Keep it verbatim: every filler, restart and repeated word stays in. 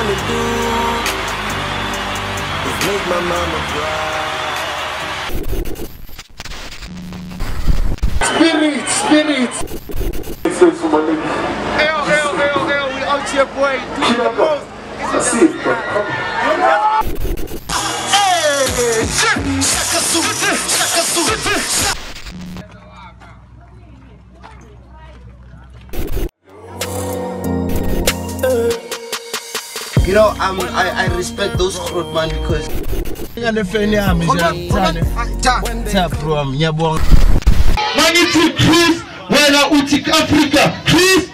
wanna do is make my mama cry. Spirit, spirit. This is for my nigga. Ew, ew, ew, ew, we out here, boy. Do the most. I see it, bro. Come on. Hey! Shaka suit, shaka suit. You know, um, I, I respect those fruit man because Maniti Cruz Afrika. Cruz